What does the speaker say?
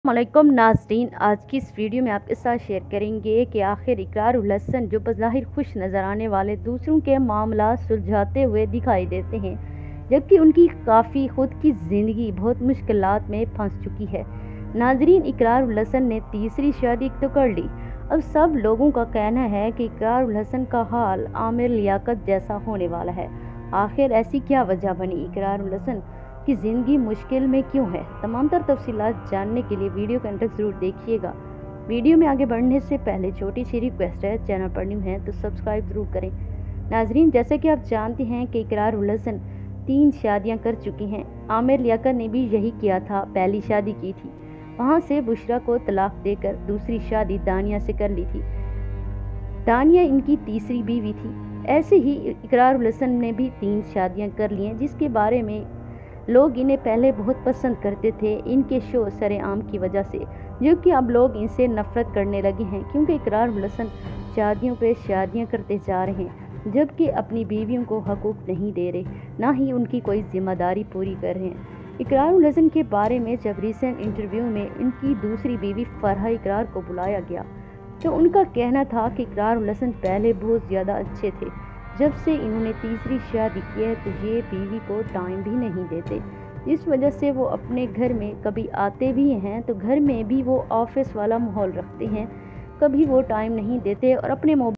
वालेकुम नाज़रीन, आज की इस वीडियो में आपके साथ शेयर करेंगे कि आखिर इकरार उल हसन जो बज़ाहिर खुश नज़र आने वाले दूसरों के मामला सुलझाते हुए दिखाई देते हैं, जबकि उनकी काफ़ी खुद की ज़िंदगी बहुत मुश्किलात में फंस चुकी है। नाज़रीन, इकरार उल हसन ने तीसरी शादी तो कर ली। अब सब लोगों का कहना है कि इकरार उल हसन का हाल आमिर लियाकत जैसा होने वाला है। आखिर ऐसी क्या वजह बनी इकरार उल हसन की ज़िंदगी मुश्किल में क्यों है? तमाम तर तफसीलात जानने के लिए वीडियो का एंड तक ज़रूर देखिएगा। वीडियो में आगे बढ़ने से पहले छोटी सी रिक्वेस्ट है, चैनल पर न्यू है तो सब्सक्राइब ज़रूर करें। नाजरीन, जैसे कि आप जानते हैं कि इकरार उल हसन 3 शादियां कर चुकी हैं। आमिर लियाकत ने भी यही किया था, पहली शादी की थी, वहाँ से बुशरा को तलाक देकर दूसरी शादी दानिया से कर ली थी। दानिया इनकी तीसरी बीवी थी। ऐसे ही इकरार उल हसन ने भी 3 शादियां कर ली हैं, जिसके बारे में लोग इन्हें पहले बहुत पसंद करते थे इनके शो सरेआम की वजह से, जो कि अब लोग इनसे नफरत करने लगे हैं क्योंकि इकरार उल हसन शादियों पे शादियां करते जा रहे हैं, जबकि अपनी बीवियों को हकूक नहीं दे रहे, ना ही उनकी कोई जिम्मेदारी पूरी कर रहे हैं। इकरार उल हसन के बारे में जब रिसेंट इंटरव्यू में इनकी दूसरी बीवी फरहा इकरार को बुलाया गया तो उनका कहना था कि इकरार उल हसन पहले बहुत ज़्यादा अच्छे थे, जब से इन्होंने तीसरी शादी की है तो ये बीवी को टाइम भी नहीं देते, इस वजह से वो अपने घर में कभी आते भी हैं तो घर में भी वो ऑफिस वाला माहौल रखते हैं, कभी वो टाइम नहीं देते और अपने